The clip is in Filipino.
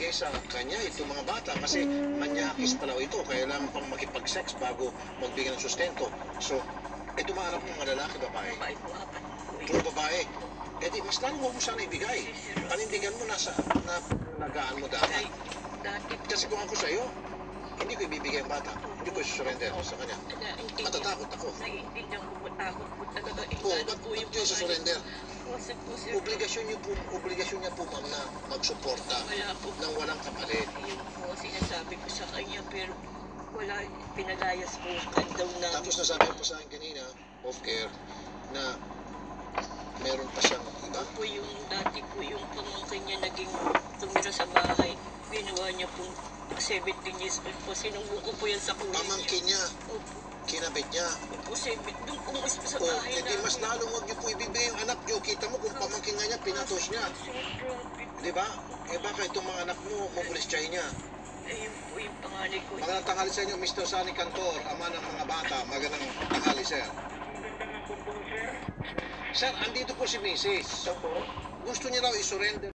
ibigay sa kanya itong mga bata kasi manyakis pala ito. Kailangan pang makipag-sex bago magbigay ng sustento. So, ito mga anak ng mga lalaki, babae. Babae po, apat po. Puro babae. E di, mas lalo mo sana ibigay. Panindigan mo nasa nagaan mo Ay, dati. dati po. Kasi kung ako sa'yo, hindi ko ibibigay ang bata. Hindi ko surrender sa kanya. Matatakot ako. Naiintindihan ko po, takot po talaga. Oo, ba't yung surrender? Kasi po sir, Obligasyon niya po, ma'am, na magsuporta wala po. ng walang kapalit. Yun po sinasabi ko sa kanya, pero wala, pinalayas po daw na. Tapos nasabi po sa akin kanina, off care, na meron pa siyang iba. Po yung dati po yung pamangkin niya naging tumira sa bahay. Ginawa niya po 17 years old po. Sinumbong ko po yan sa kuya Pamangkin niya, Opo. kinabit niya. Opo, doon po mas sa O, bahay edi mas lalo huwag niyo po ibibigay yung anak niyo. Kita mo kung pamangkin nga niya, pinatos niya. Di ba? Eh baka itong mga anak mo, mumulistay niya. Ayun po yung panganay ko. Magandang tanghali sa inyo, Mr. Sunny Cantor, ama ng mga bata. Magandang tanghali, sir. Sir, andito po si Mrs. Gusto niya raw i-surrender.